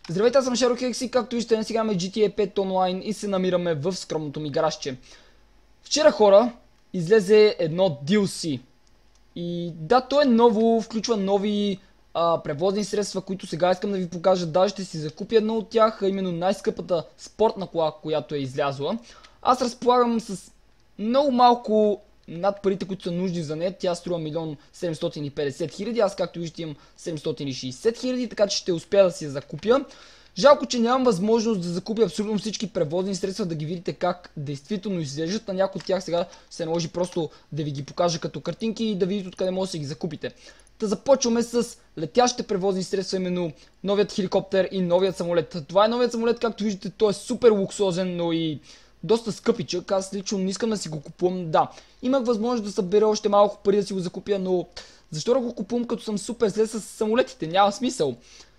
Здравейте, аз съм Шаро Хекс и както виждате днес играме GTA 5 онлайн и се намираме в скромното ми гаражче. Вчера, хора, излезе едно DLC. И да, то е ново, включва нови превозни средства, които сега искам да ви покажа. Даже ще си закупя едно от тях, а именно най-скъпата спортна кола, която е излязла. Аз разполагам с много малко над парите, които са нужни за нея. Тя струва 1 750 000, аз както виждате имам 760 000, така че ще успея да си я закупя. Жалко, че нямам възможност да закупя абсолютно всички превозни средства, да ги видите как действително изглеждат. На някои от тях сега се наложи просто да ви ги покажа като картинки и да видите откъде може да си ги закупите. Та започваме с летящите превозни средства, именно новият хеликоптер и новият самолет. Това е новият самолет, както виждате, той е супер луксозен, но и доста скъпичък. Аз лично не искам да си го купувам. Да, имах възможност да събера още малко пари да си го закупя, но защо да го купувам, като съм супер зле с самолетите? Няма смисъл.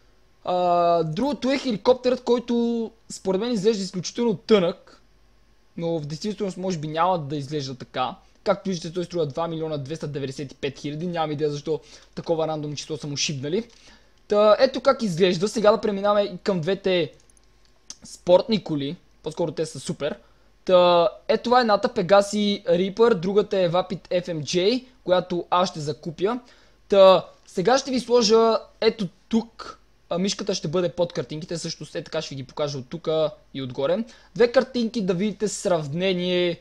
Другото е хеликоптерът, който според мен изглежда изключително тънък, но в действителност може би няма да изглежда така. Както виждате, той струва 2 295 000, нямам идея защо такова рандом число са му шибнали. Та, ето как изглежда. Сега да преминаваме към двете спортни коли, по-скоро те са супер. Та, ето това е едната Pegassi Reaper, другата е Vapid FMJ, която аз ще закупя. Та, сега ще ви сложа ето тук. Мишката ще бъде под картинките, също е така ще ви ги покажа от тук и отгоре. Две картинки да видите сравнение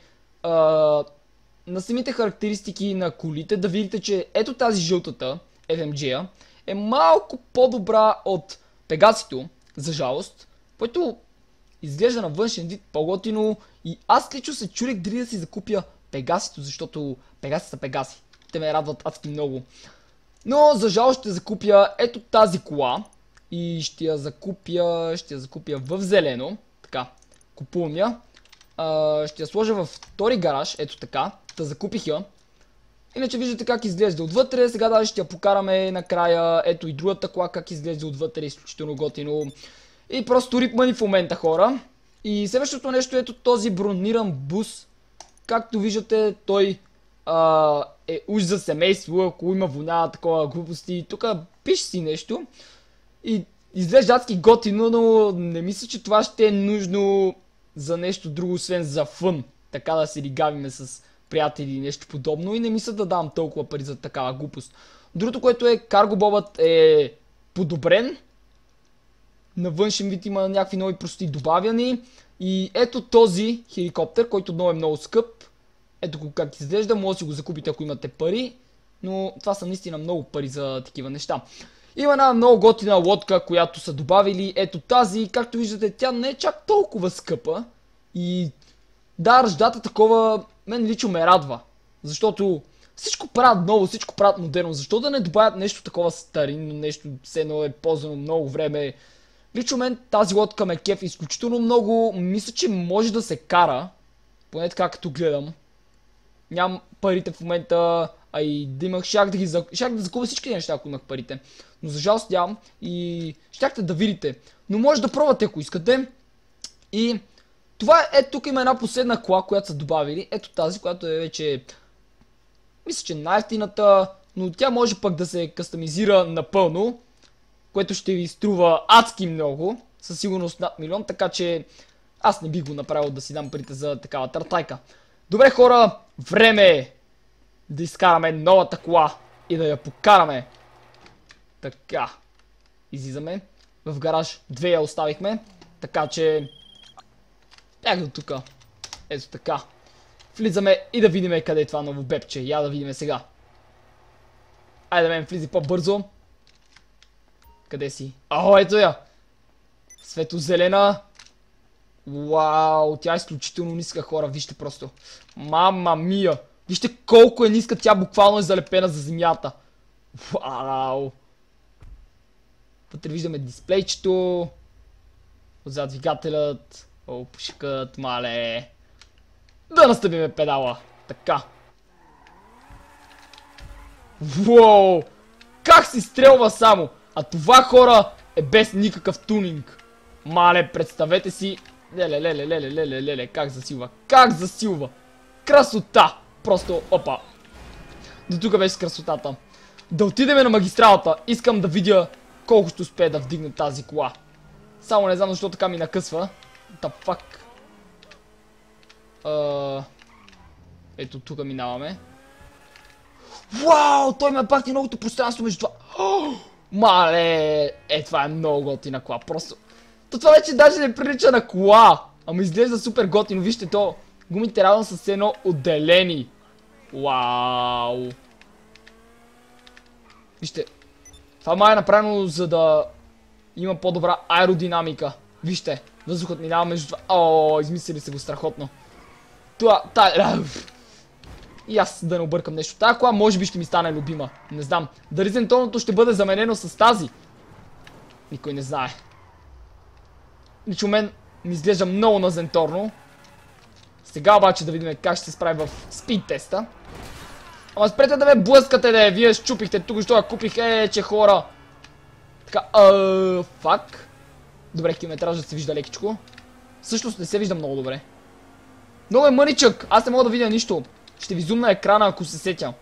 на самите характеристики на колите, да видите, че ето тази жълтата FMG е малко по-добра от Pegassi-то, за жалост, което изглежда на външен вид по-готино и аз лично се чудех дали да си закупя Pegassi-то, защото Pegassi са Pegassi. Те ме радват адски много. Но за жалост ще закупя ето тази кола. И ще я закупя в зелено. Така, купувам я. Ще я сложа във втори гараж, ето така. Та закупих я. Иначе виждате как изглежда отвътре. Сега даже ще я покараме накрая. Ето и другата кола как изглежда отвътре. Изключително готино. И просто рипмани в момента, хора. И следващото нещо, ето този брониран бус. Както виждате, той е уж за семейство. Ако има воня, такова глупости. Тук пише си нещо. И изглежда адски готино, но не мисля, че това ще е нужно за нещо друго, освен за фън. Така да се ригавиме с приятели или нещо подобно. И не мисля да дам толкова пари за такава глупост. Другото, което е, каргобобът е подобрен. На външен вид има някакви нови прости добавяни. И ето този хеликоптер, който отново е много скъп. Ето го как изглежда, може да си го закупите ако имате пари. Но това са наистина много пари за такива неща. Има една много готина лодка, която са добавили. Ето тази, както виждате, тя не е чак толкова скъпа. И да, ръждата такова, мен лично ме радва. Защото всичко правят ново, всичко правят модерно. Защо да не добавят нещо такова старинно, нещо все едно е ползвано много време. Лично мен тази лодка ме кефи изключително много. Мисля, че може да се кара. Поне така като гледам. Нямам парите в момента. А и да имах, щях да закупя всички неща, ако имах парите. Но за жалост нямам и щяхте да видите. Но може да пробвате, ако искате. И това е, тук има една последна кола, която са добавили. Ето тази, която е вече, мисля, че най-ефтината, но тя може пък да се кастомизира напълно, което ще ви струва адски много, със сигурност над 1 000 000, така че аз не бих го направил да си дам парите за такава тартайка. Добре, хора, време е да изкараме новата кола и да я покараме. Така. Излизаме. В гараж 2 я оставихме. Така че бях до тука. Ето така. Влизаме и да видим къде е това ново бебче. Я да видим сега. Айде да мен влизи по-бързо. Къде си? О, ето я. Светло-зелена. Вау, тя е изключително ниска, хора. Вижте просто. Мама мия. Вижте колко е ниска, тя буквално е залепена за земята. Вау. Вътре виждаме дисплейчето. Отзад двигателят. О, пушкът, мале. Да настъпиме педала. Така. Воу. Как си стрелва само. А това, хора, е без никакъв тунинг. Мале, представете си. Леле, как засилва. Как засилва. Красота. Просто, опа. До тук беше с красотата. Да отидем на магистралата. Искам да видя колко ще успее да вдигне тази кола. Само не знам защо така ми накъсва. Та фак. Ето тук минаваме. Вау! Той ме пахти многото пространство между това. Мале! Това е много готина кола. Просто... Това вече даже не прилича на кола. Ама изглежда супер готино. Вижте то. Гумите равно са едно отделени. Вау! Вижте. Това май е направено за да има по-добра аеродинамика. Вижте. Въздухът минава между това. О, измислили се го страхотно. Това... И аз да не объркам нещо. Тая кола може би ще ми стане любима. Не знам. Дали зенторното ще бъде заменено с тази? Никой не знае. Лично мен ми изглежда много на зенторно. Сега обаче да видим как ще се справи в спид теста. Ама спрете да ме блъскате, вие щупихте тук, що я купих, че хора. Така, фак. Добре, километражът се вижда лекичко. Всъщност не се вижда много добре. Много е мъничък, аз не мога да видя нищо. Ще ви зумна екрана, ако се сетя.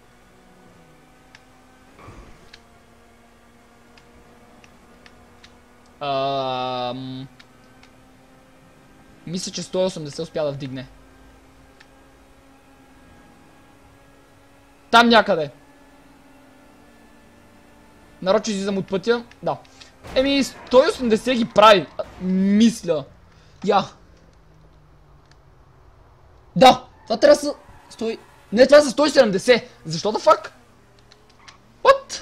Мисля, че 180 успя да вдигне. Там някъде. Нарочно излизам от пътя. Да. 180 ги прави. Мисля. Да. Това трябва да са... Не, това са 170. Защо да фак? What?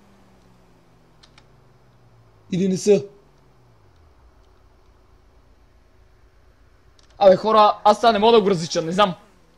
Или не са? Абе хора, аз сега не мога да го различа, не знам.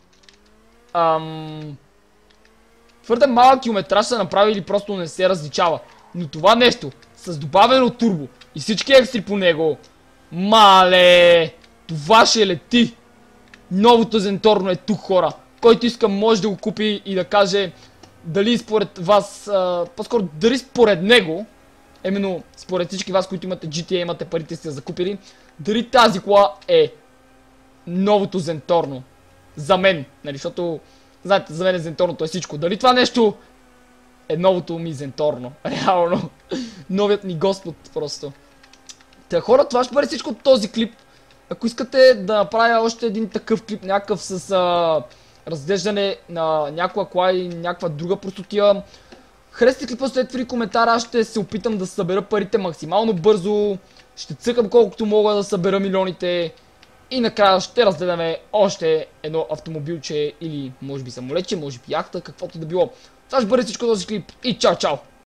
Твърде малък километраж са направили, просто не се различава. Но това нещо, с добавено турбо и всички екстри по него, мале, това ще лети. Новото зенторно е тук, хора. Който иска може да го купи и да каже дали според вас, по-скоро дали според него, именно според всички вас, които имате GTA, имате парите сте закупили, дали тази кола е новото зенторно. За мен, нали, защото, знаете, за мен зенторното е всичко. Дали това нещо е новото ми зенторно. Реално. Новият ни господ просто. Та хора, това ще бъде всичко от този клип. Ако искате да направя още един такъв клип, някакъв с разглеждане на някаква кола и някаква друга простотия, харесайте клипа, след 3 коментара, аз ще се опитам да събера парите максимално бързо. Ще цъкам колкото мога да събера милионите. И накрая ще разгледаме още едно автомобилче или може би самолетче, може би яхта, каквото да било. Това ще бъде всичко този клип и чао-чао!